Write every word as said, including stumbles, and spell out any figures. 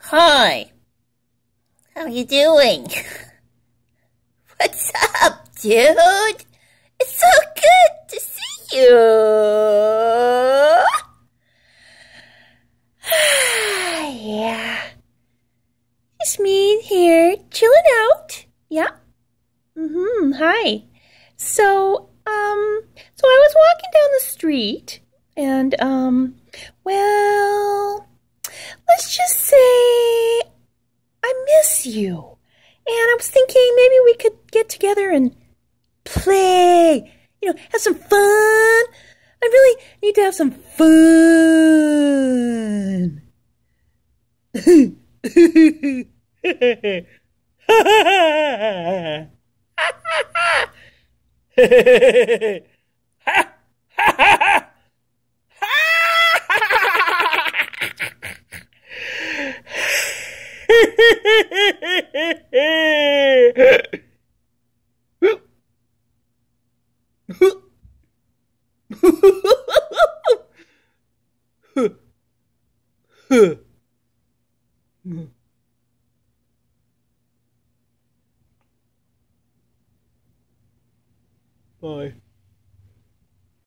Hi. How you doing? What's up, dude? It's so good to see you. Yeah. It's me here, chilling out. Yeah. Mm-hmm. Hi. So, um, so I was walking down the street and, um, well, let's just say I miss you. And I was thinking maybe we could get together and play, you know, have some fun. I really need to have some fun. Bye.